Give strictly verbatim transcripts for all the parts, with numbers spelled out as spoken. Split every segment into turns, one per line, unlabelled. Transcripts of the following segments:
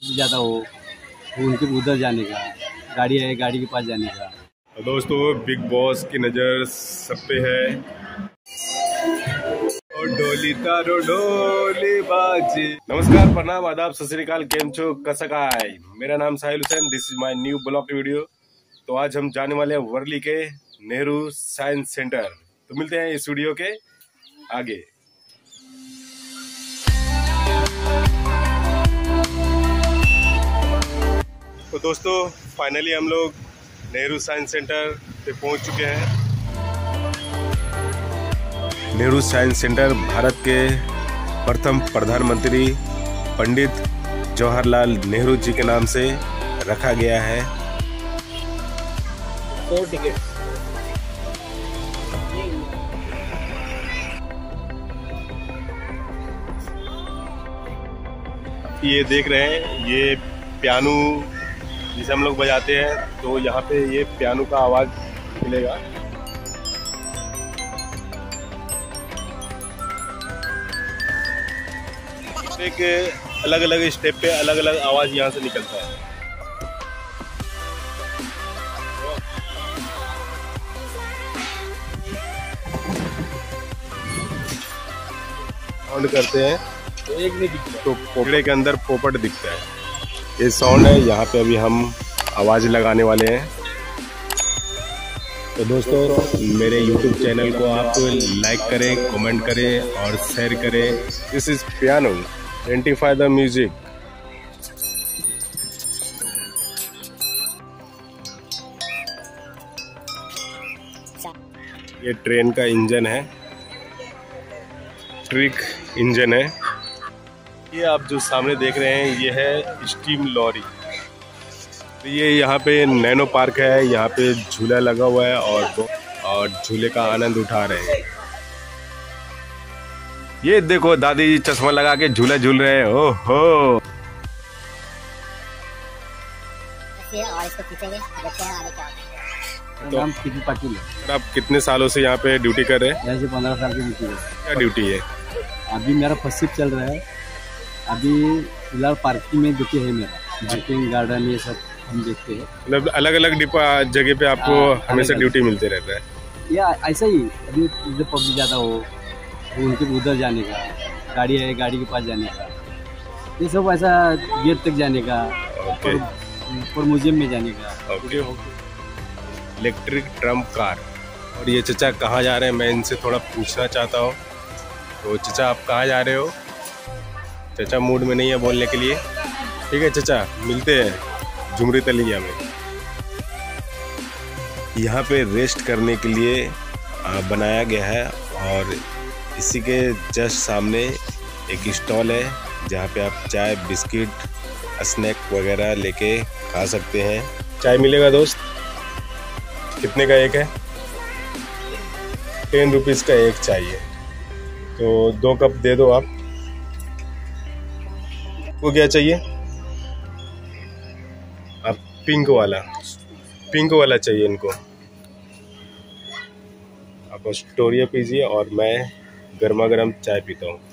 ज़्यादा हो तो उनके उधर जाने का, गाड़ी है गाड़ी के पास जाने का।
तो दोस्तों बिग बॉस की नज़र सब पे है। और डोली तारो डोली बाजी। नमस्कार, प्रणाम, आदाब, सत श्री अकाल, केम छो, कसकाय। मेरा नाम Sahil Hussain, this is my new blog video. तो आज हम जाने वाले हैं वर्ली के नेहरू साइंस सेंटर। तो मिलते हैं इस वीडियो के आगे। तो दोस्तों फाइनली हम लोग नेहरू साइंस सेंटर पे पहुंच चुके हैं। नेहरू साइंस सेंटर भारत के प्रथम प्रधानमंत्री पंडित जवाहरलाल नेहरू जी के नाम से रखा गया है।
सौ टिकट
ये देख रहे हैं, ये पियानो जिसे हम लोग बजाते हैं, तो यहाँ पे ये पियानो का आवाज मिलेगा। एक अलग अलग स्टेप पे अलग अलग आवाज यहाँ से निकलता है। साउंड करते हैं
तो एक नहीं दिखता,
तो पोपड़े के अंदर पोपट दिखता है। ये साउंड है, यहाँ पे अभी हम आवाज लगाने वाले हैं। तो दोस्तों मेरे यूट्यूब चैनल को आप लाइक करें, कमेंट करें और शेयर करें। This is piano, identify the music. ये ट्रेन का इंजन है, ट्रिक इंजन है। ये आप जो सामने देख रहे हैं ये है स्टीम लॉरी। तो ये यहाँ पे नैनो पार्क है, यहाँ पे झूला लगा हुआ है और और झूले का आनंद उठा रहे हैं। ये देखो दादी जी चश्मा लगा के झूला झूल रहे हैं। ओहो,
और इसको खींचेंगे, देखते हैं आगे क्या होता है।
तो हम कितनी पाटिल है।
आप कितने सालों से यहाँ पे ड्यूटी कर रहे हैं?
जैसे पंद्रह साल की ड्यूटी है।
क्या ड्यूटी है?
अभी मेरा फर्स्ट शिफ्ट चल रहा है। अभी फिलहाल पार्किंग में ड्यूटी है मेरा, पार्किंग गार्डन ये सब हम देखते हैं।
मतलब अलग अलग जगह पे आपको हमेशा ड्यूटी मिलते रहता है
या ऐसा ही? अभी इधर पब्लिक ज़्यादा हो तो उनके उधर जाने का, गाड़ी है गाड़ी के पास जाने का, ये सब ऐसा गेट तक जाने का,
ओके,
और म्यूजियम में जाने का।
ओके। Electric tram car. और ये चचा कहाँ जा रहे हैं, मैं इनसे थोड़ा पूछना चाहता हूँ। तो चचा आप कहाँ जा रहे हो? चचा मूड में नहीं है बोलने के लिए। ठीक है चचा, मिलते हैं झुमरी तलिया में। यहाँ पे रेस्ट करने के लिए बनाया गया है और इसी के जस्ट सामने एक स्टॉल है जहाँ पे आप चाय, बिस्किट, स्नैक वगैरह लेके खा सकते हैं। चाय मिलेगा दोस्त? कितने का एक है? टेन रुपीज़ का एक चाहिए, तो दो कप दे दो आप। वो क्या चाहिए? आप पिंक वाला, पिंक वाला चाहिए इनको। आप स्टोरिया पीजिए और मैं गर्मा गर्म चाय पीता हूँ।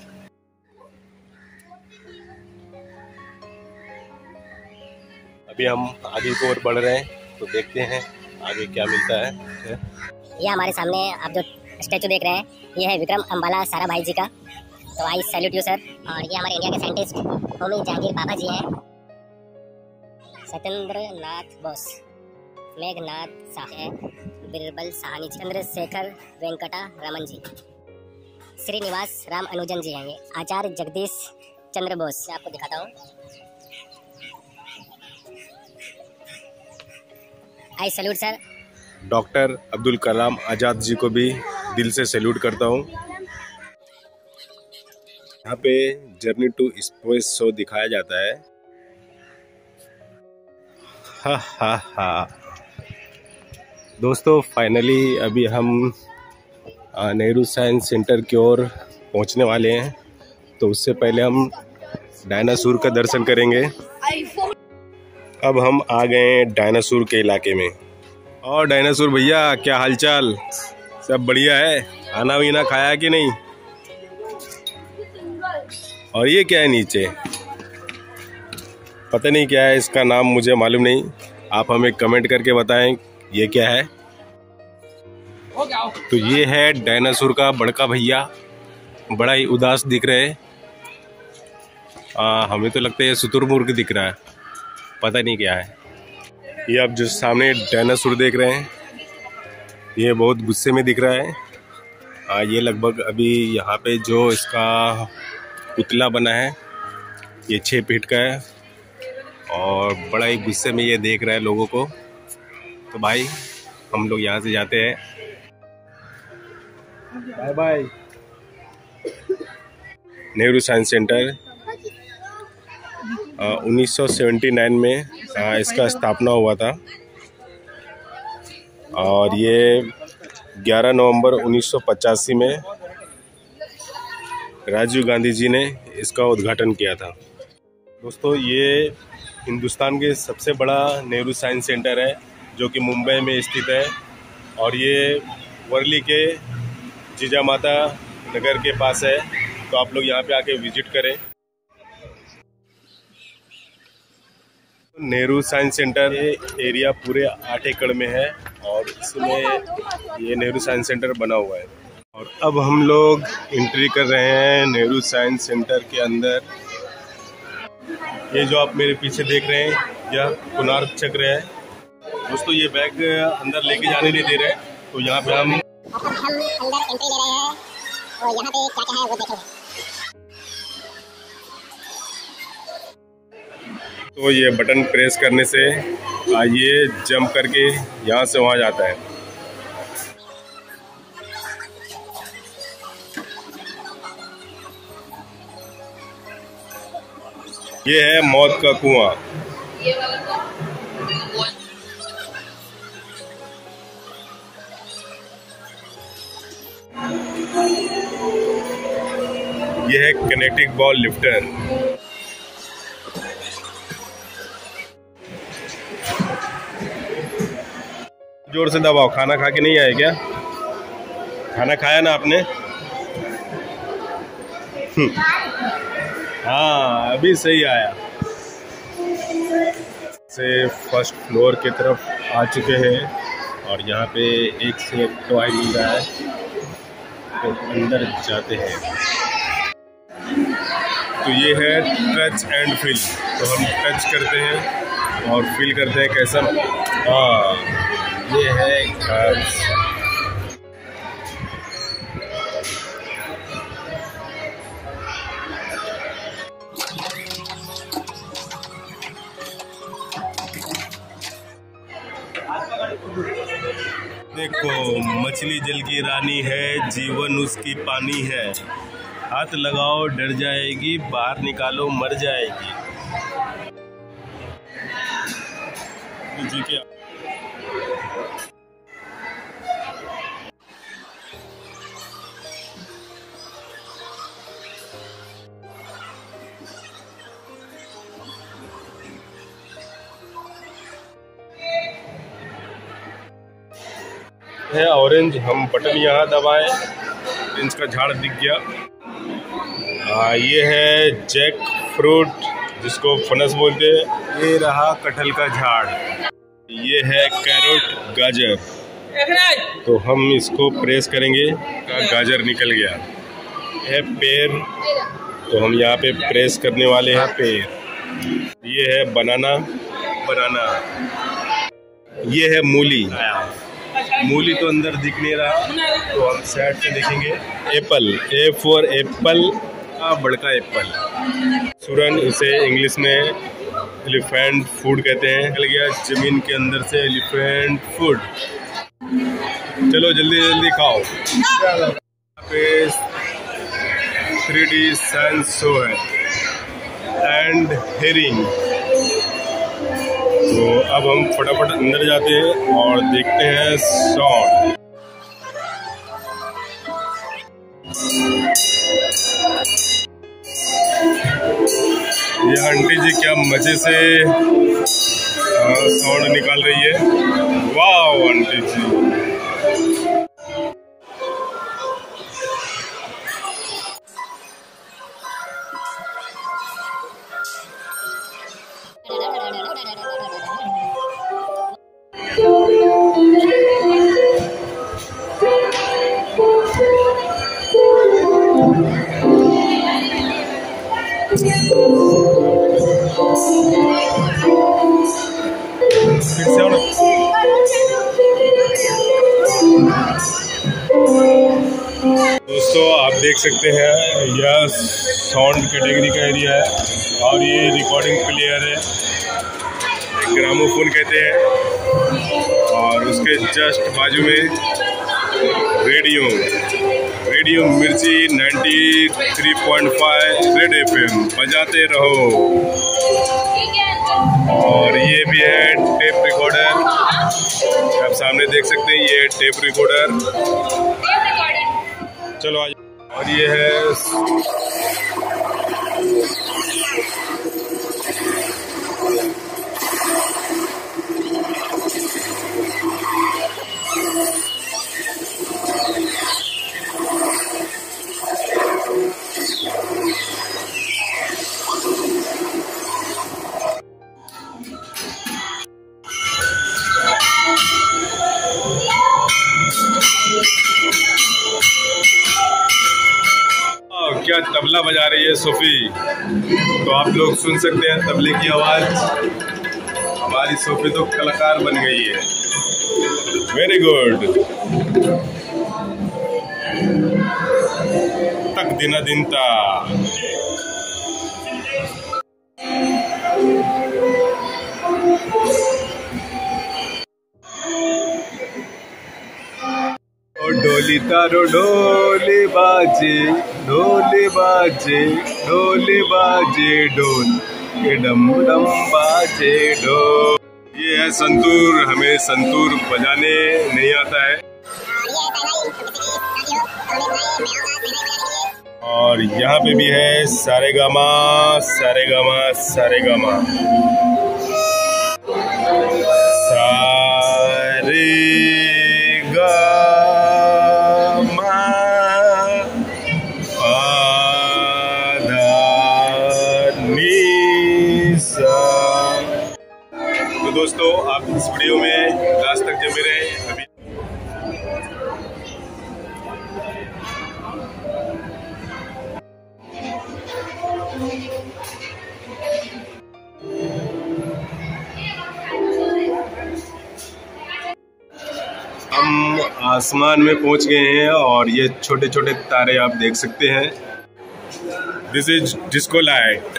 अभी हम आगे की ओर बढ़ रहे हैं, तो देखते हैं आगे क्या मिलता है।
ये हमारे सामने आप जो स्टैचू देख रहे हैं, ये है विक्रम अंबाला साराभाई जी का। तो आई सैल्यूट यू सर। और ये हमारे इंडिया के साइंटिस्ट होमी जहांगीर बाबा जी हैं, सत्येंद्र नाथ बोस, मेघनाथ साहे, बिरबल साहनी, चंद्रशेखर वेंकटा रमन जी, श्रीनिवास राम अनुजन जी हैं। ये आचार्य जगदीश चंद्र बोस, मैं आपको दिखाता हूँ। I salute sir.
Doctor Abdul Kalam Azad ji को भी दिल से सैल्यूट करता हूँ। यहाँ पे जर्नी टू स्पेस शो दिखाया जाता है। हा हा हा दोस्तों फाइनली अभी हम नेहरू साइंस सेंटर की ओर पहुँचने वाले हैं। तो उससे पहले हम डायनासोर का दर्शन करेंगे। अब हम आ गए हैं डायनासोर के इलाके में। और डायनासोर भैया क्या हालचाल? सब बढ़िया है? खाना वीना खाया कि नहीं? और ये क्या है नीचे? पता नहीं क्या है इसका नाम, मुझे मालूम नहीं। आप हमें कमेंट करके बताएं ये क्या है। तो ये है डायनासोर का बड़का भैया, बड़ा ही उदास दिख रहे हैं। हमें तो लगता है ये शुतुरमुर्ग दिख रहा है, पता नहीं क्या है। ये आप जो सामने डायनासोर देख रहे हैं ये बहुत गुस्से में दिख रहा है। आ, ये लगभग अभी यहाँ पे जो इसका पुतला बना है ये छः फीट का है और बड़ा ही गुस्से में ये देख रहा है लोगों को। तो भाई हम लोग यहाँ से जाते हैं, bye bye. Nehru science centre उन्नीस सौ उन्यासी में आ, इसका स्थापना हुआ था और ये ग्यारह नवंबर उन्नीस सौ पचासी में राजीव गांधी जी ने इसका उद्घाटन किया था। दोस्तों ये हिंदुस्तान के सबसे बड़ा नेहरू साइंस सेंटर है जो कि मुंबई में स्थित है और ये वर्ली के जीजामाता नगर के पास है। तो आप लोग यहाँ पे आके विजिट करें। नेहरू साइंस सेंटर एरिया पूरे आठ एकड़ में है और इसमें ये नेहरू साइंस सेंटर बना हुआ है। और अब हम लोग एंट्री कर रहे हैं नेहरू साइंस सेंटर के अंदर। ये जो आप मेरे पीछे देख रहे हैं यह कोणार्क चक्र है। दोस्तों ये बैग अंदर लेके जाने नहीं दे रहे, तो यहाँ पे हम
हम अंदर एंट्री ले रहे हैं और यहाँ पे क्या क्या है वो देखेंगे।
तो ये बटन प्रेस करने से ये जंप करके यहाँ से वहाँ जाता है। ये है मौत का कुआं। ये है किनेटिक बॉल लिफ्टर। जोर से दबाओ। खाना खा के नहीं आए क्या? खाना खाया ना आपने? हाँ अभी सही आया। से फर्स्ट फ्लोर की तरफ आ चुके हैं और यहाँ पे एक से एक टॉय मिल रहा है, तो अंदर जाते हैं। तो ये है टच एंड फील। तो हम टच करते हैं और फील करते हैं कैसा। हाँ ये है घास। देखो मछली जल की रानी है, जीवन उसकी पानी है। हाथ लगाओ डर जाएगी, बाहर निकालो मर जाएगी। जी क्या है ऑरेंज। हम बटन यहाँ दबाएं, ऑरेंज का झाड़ दिख गया। आ, ये है जैक फ्रूट जिसको फनस बोलते हैं। ये रहा कटहल का झाड़। ये है कैरोट गाजर। तो हम इसको प्रेस करेंगे का गाजर निकल गया। है पेड़, तो हम यहाँ पे प्रेस करने वाले हैं पेड़। ये है बनाना बनाना। ये है मूली। मूली तो अंदर दिख नहीं रहा, तो हम साइड से देखेंगे। एप्पल, ए फॉर एप्पल का बड़का एप्पल। सुरन, इसे इंग्लिश में एलिफेंट फूड कहते हैं। निकल गया जमीन के अंदर से एलिफेंट फूड। चलो जल्दी जल्दी खाओ। यहाँ पे थ्री डी साइंस शो है एंड हेरिंग। तो अब हम फटाफट अंदर जाते हैं और देखते हैं साउंड। ये आंटी जी क्या मजे से साउंड निकाल रही है। वाह आंटी जी। देख सकते हैं यह साउंड कैटेगरी का एरिया है और ये रिकॉर्डिंग प्लेयर है, ग्रामोफोन कहते हैं। और उसके जस्ट बाजू में रेडियो रेडियो मिर्ची तिरानवे पॉइंट पाँच रेड एफएम बजाते रहो। और ये भी है टेप रिकॉर्डर, आप सामने देख सकते हैं ये टेप रिकॉर्डर। चलो आज। और ये है क्या तबला बजा रही है सोफी, तो आप लोग सुन सकते हैं तबले की आवाज। हमारी सोफी तो कलाकार बन गई है। Very good. तक दिना दिनता। डोली तारो डोली बाजे डोली बाजे डोली बाजे डोल के डम डम बाजे डोल। ये है संतूर, हमें संतूर बजाने नहीं आता है। और यहाँ पे भी है सारेगामा सारेगामा सारेगामा सारे तो दोस्तों आप इस वीडियो में लास्ट तक जमे रहे। अभी हम आसमान में पहुंच गए हैं और ये छोटे छोटे तारे आप देख सकते हैं। This is disco light.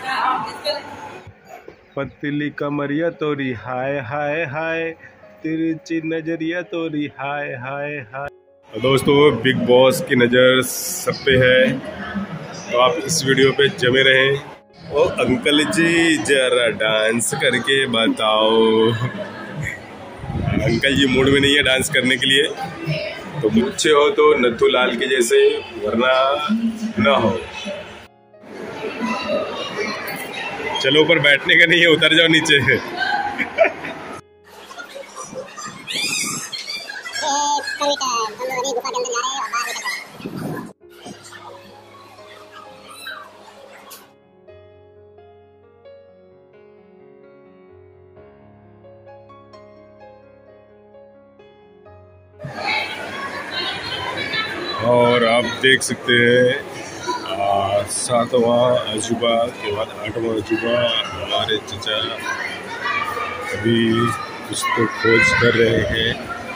पतली कमरिया तोरी हाय हाय हाय, तिरछी नजरिया तोरी हाय हाय हाय। दोस्तों बिग बॉस की नज़र सब पे है, तो आप इस वीडियो पे जमे रहें। ओ अंकल जी जरा डांस करके बताओ। अंकल जी मूड में नहीं है डांस करने के लिए, तो मुझे हो तो नथु लाल के जैसे, वरना ना हो। चलो ऊपर बैठने का नहीं है, उतर जाओ नीचे। और आप देख सकते हैं सातवां अजूबा के बाद आठवां अजूबा। हमारे चचा अभी कुछ तो खोज कर रहे हैं।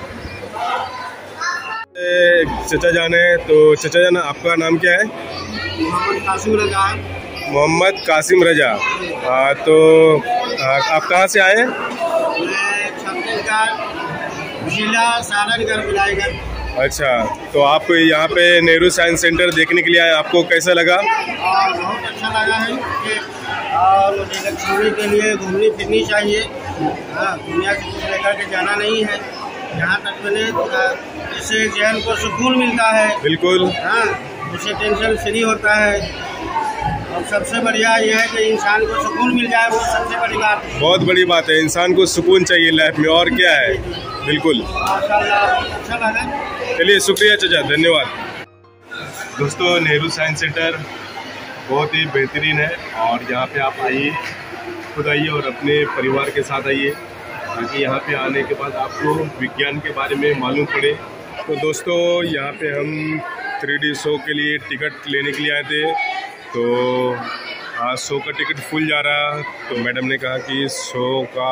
चचा जान है, तो चचा जान आपका नाम क्या है?
मोहम्मद कासिम रजा।
मोहम्मद कासिम रजा। हाँ, तो आ, आप कहाँ से आए हैं?
मैं छत्तीसगढ़ जिला सारनगढ़ विलायगढ़।
अच्छा, तो आप यहाँ पे नेहरू साइंस सेंटर देखने के लिए आए, आपको कैसा लगा?
और बहुत अच्छा लगा है कि और मुझे घूमने के लिए घूमनी फिरनी चाहिए। हाँ, दुनिया से कुछ लेकर के जाना नहीं है। यहाँ तक मैंने इससे जहन को सुकून मिलता है।
बिल्कुल।
हाँ, उससे टेंशन फ्री होता है। और सबसे बढ़िया ये है कि इंसान को सुकून मिल जाए, वो सबसे बड़ी बात है।
बहुत बड़ी बात है, इंसान को सुकून चाहिए लाइफ में, और क्या है। बिल्कुल,
माशाल्लाह अच्छा लगा।
चलिए शुक्रिया चाचा, धन्यवाद। दोस्तों नेहरू साइंस सेंटर बहुत ही बेहतरीन है, और यहाँ पे आप आइए, खुद आइए और अपने परिवार के साथ आइए, ताकि यहाँ पे आने के बाद आपको विज्ञान के बारे में मालूम पड़े। तो दोस्तों यहाँ पे हम थ्री डी शो के लिए टिकट लेने के लिए आए थे, तो आज शो का टिकट फुल जा रहा, तो मैडम ने कहा कि शो का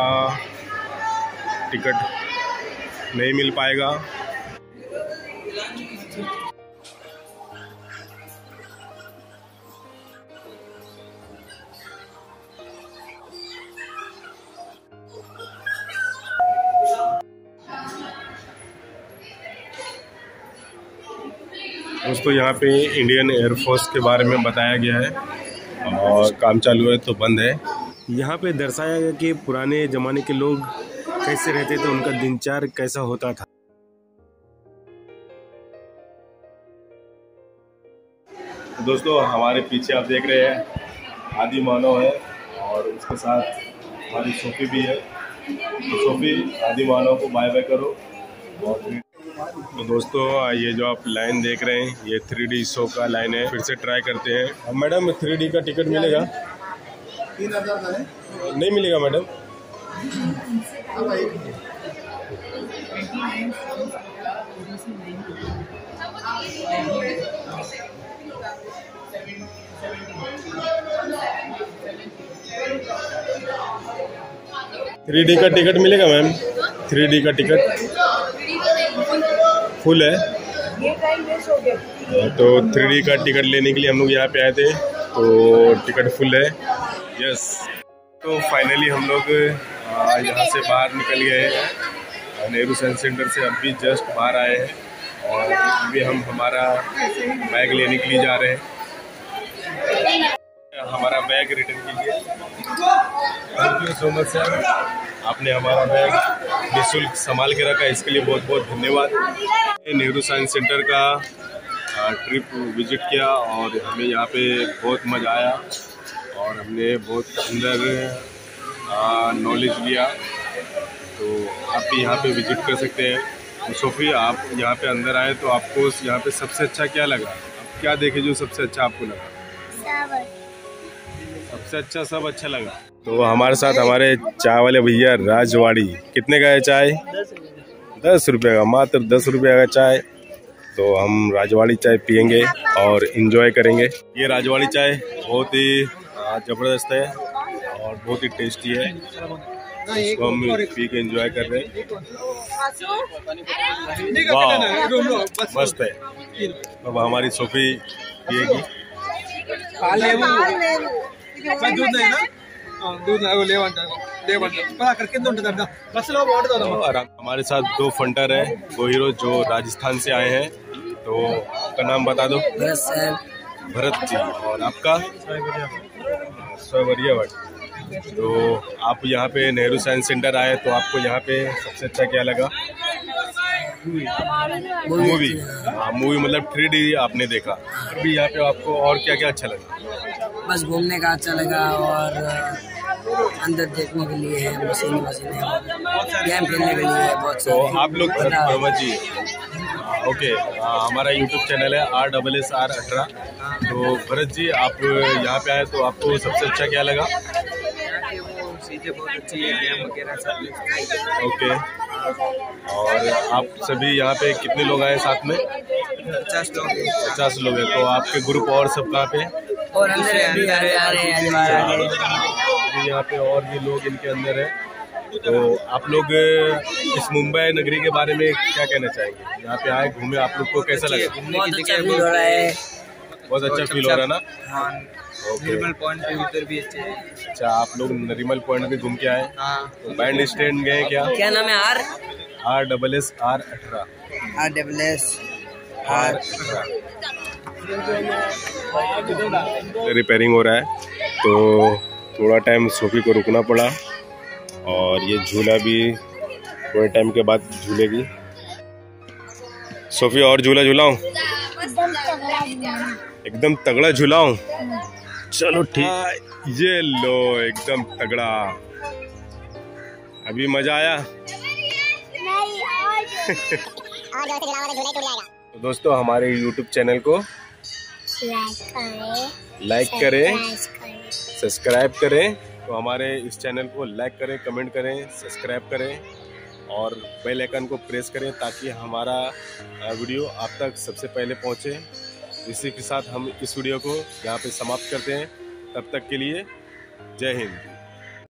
टिकट नहीं मिल पाएगा। दोस्तों यहाँ पे इंडियन एयरफोर्स के बारे में बताया गया है और काम चालू है तो बंद है। यहाँ पे दर्शाया गया कि पुराने ज़माने के लोग कैसे रहते थे, उनका दिनचर्या कैसा होता था। दोस्तों हमारे पीछे आप देख रहे हैं आदि मानव है और उसके साथ हमारी सोफी भी है। तो सोफी आदि मानव को बाय बाय करो। और तो दोस्तों ये जो आप लाइन देख रहे हैं ये थ्री डी शो का लाइन है, फिर से ट्राई करते हैं। मैडम थ्री डी का टिकट मिलेगा?
तीन हजार का है।
नहीं मिलेगा मैडम? थ्री डी का टिकट मिलेगा मैम? थ्री डी का टिकट फुल है तो थ्री डी का टिकट लेने के लिए हम लोग यहाँ पे आए थे तो टिकट फुल है। यस, तो फाइनली हम लोग यहाँ से बाहर निकल गए हैं। नेहरू साइंस सेंटर से अभी जस्ट बाहर आए हैं और अभी हम हमारा बैग लेने के लिए जा रहे हैं। हमारा बैग रिटर्न कीजिए। Thank you so much sir, आपने हमारा बैग निःशुल्क संभाल के रखा, इसके लिए बहुत बहुत धन्यवाद। नेहरू साइंस सेंटर का ट्रिप विजिट किया और हमें यहाँ पे बहुत मज़ा आया और हमने बहुत अंदर नॉलेज लिया। तो आप भी यहाँ पे विजिट कर सकते हैं। तो सोफी आप यहाँ पे अंदर आए तो आपको यहाँ पे सबसे अच्छा क्या लगा? आप क्या देखे जो सबसे अच्छा आपको लगा? सबसे अच्छा सब अच्छा लगा। तो हमारे साथ हमारे चाय वाले भैया राजवाड़ी। कितने का है चाय? दस रुपये का, मात्र दस रुपये का चाय। तो हम राजवाड़ी चाय पियेंगे और इन्जॉय करेंगे। ये राजवाड़ी चाय बहुत ही ज़बरदस्त है और बहुत ही टेस्टी है। इसको हम पी के एंजॉय कर रहे हैं। वाह मस्त है। अब हमारी सोफी पिएगी। हमारे साथ दो फंटर है, दो हीरो जो राजस्थान से आए हैं। तो आपका नाम बता दो। भरत जी। और आपका? स्वरिया भट्ट। तो आप यहाँ पे नेहरू साइंस सेंटर आए तो आपको यहाँ पे सबसे अच्छा क्या लगा? मूवी। हाँ मूवी मतलब थ्री डी आपने देखा। अभी यहाँ पे आपको और क्या क्या अच्छा लगा?
बस घूमने का अच्छा लगा और अंदर देखने के लिए है, मशीन मशीन है, गेम खेलने के लिए है बहुत सारे।
तो आप लोग भरत जी ओके, हमारा यूट्यूब चैनल है आर डबल एस आर अठारह। तो भरत जी आप यहाँ पे आए तो आपको सबसे अच्छा क्या लगा?
चीजें बहुत अच्छी है, गेम वगैरह सब।
ओके, और आप सभी यहाँ पे कितने लोग आए साथ में?
पचास लोग
पचास लोग हैं। तो आपके ग्रुप और सब कहाँ पे?
और अंदर है, अभी आ रहे आ रहे हैं
यहाँ पे और भी लोग इनके अंदर है। तो आप लोग इस मुंबई नगरी के बारे में क्या कहना चाहेंगे? यहाँ पे आए घूमे, आप लोग को कैसा लगा?
बहुत अच्छा फील हो रहा है।
बहुत अच्छा फील हो रहा है ना?
हाँ, नरिमल पॉइंट पे उधर भी अच्छे है।
अच्छा, आप लोग नरिमल पॉइंट भी घूम के आए?
हाँ।
तो बैंड स्टैंड गए क्या?
क्या नाम है? R
R double S R अठारह।
R double S
R repairing हो रहा है तो थोड़ा टाइम सोफी को रुकना पड़ा और ये झूला भी थोड़े टाइम के बाद झूलेगी। सोफी और झूला झूलाऊं? एकदम तगड़ा झूलाऊं? चलो ठीक। ये लो एकदम तगड़ा। अभी मजा आया? तो दोस्तों हमारे यूट्यूब चैनल को लाइक करें, सब्सक्राइब करें। तो हमारे इस चैनल को लाइक करें, कमेंट करें, सब्सक्राइब करें और बेल आइकन को प्रेस करें ताकि हमारा वीडियो आप तक सबसे पहले पहुंचे। इसी के साथ हम इस वीडियो को यहाँ पे समाप्त करते हैं। तब तक के लिए जय हिंद।